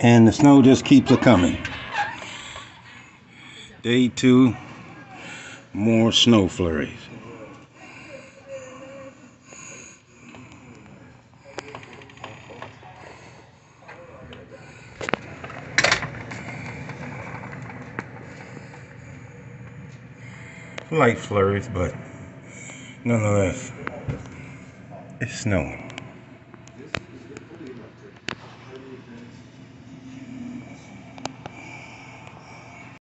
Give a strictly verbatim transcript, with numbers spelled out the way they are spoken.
And the snow just keeps a coming. Day two, more snow flurries. Light flurries, but nonetheless, it's snowing.